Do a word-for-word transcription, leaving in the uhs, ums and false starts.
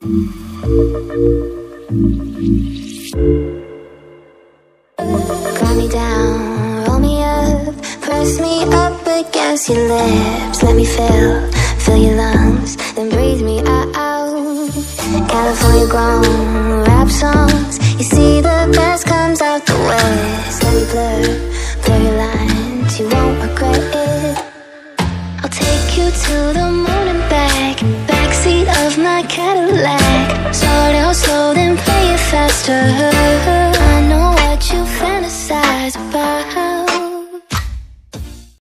Grind me down, roll me up, press me up against your lips. Let me fill, fill your lungs, then breathe me out. California grown rap songs, you see the best comes out the west. Let me blur, blur your lines, you won't regret it. I'll take you to the moon and back, backseat of my Cadillac. Start out slow, then play it faster.